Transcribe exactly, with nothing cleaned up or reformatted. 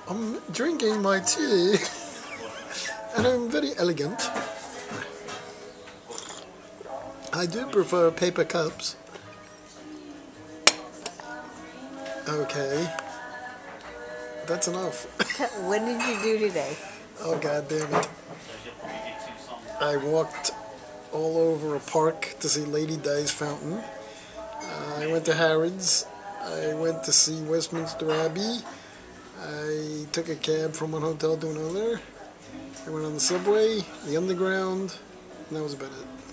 I'm drinking my tea and I'm very elegant. I do prefer paper cups. Okay. That's enough. What did you do today? Oh, god damn it. I walked all over a park to see Lady Di's fountain. Uh, I went to Harrods. I went to see Westminster Abbey. I took a cab from one hotel to another. I went on the subway, the underground, and that was about it.